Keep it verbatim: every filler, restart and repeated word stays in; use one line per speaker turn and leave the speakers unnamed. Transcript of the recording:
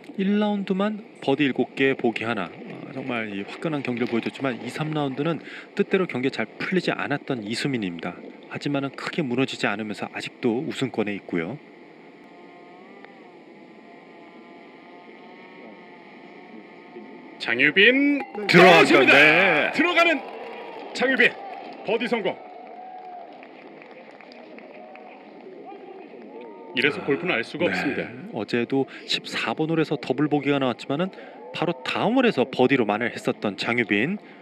일 라운드만 버디 일곱 개 보기 하나. 어, 정말 이 화끈한 경기를 보여줬지만 이, 삼 라운드는 뜻대로 경기가 잘 풀리지 않았던 이수민입니다. 하지만은 크게 무너지지 않으면서 아직도 우승권에 있고요.
장유빈
들어간다.
떨어집니다.
네.
들어가는 장유빈 버디 성공. 이래서
아,
골프는 알 수가
네.
없습니다.
어제도 십사 번 홀에서 더블 보기가 나왔지만은 바로 다음 홀에서 버디로 만회했었던 장유빈.